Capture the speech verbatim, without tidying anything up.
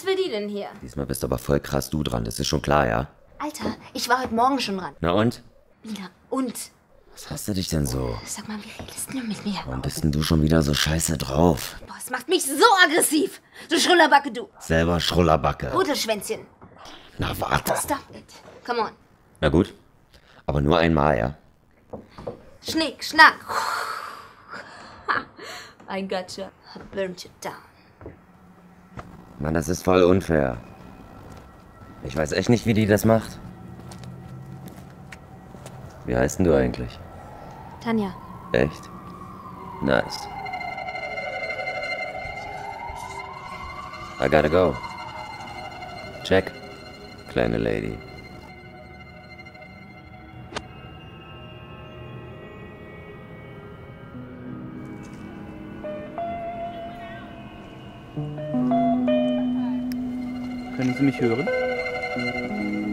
will die denn hier? Diesmal bist du aber voll krass du dran, das ist schon klar, ja? Alter, ich war heute Morgen schon dran. Na und? Mina, und? Was hast du dich denn so? Sag mal, wie redest du mit mir? Warum bist denn du schon wieder so scheiße drauf? Boah, es macht mich so aggressiv. Du Schrullerbacke, du. Selber Schrullerbacke. Rudelschwänzchen. Na warte. Stop it. Come on. Na gut, aber nur einmal, ja? Schnick, schnack. I gotcha. I burnt you down. Mann, das ist voll unfair. Ich weiß echt nicht, wie die das macht. Wie heißt denn du eigentlich? Tanja. Echt? Nice. I gotta go. Check, kleine Lady. Können Sie mich hören?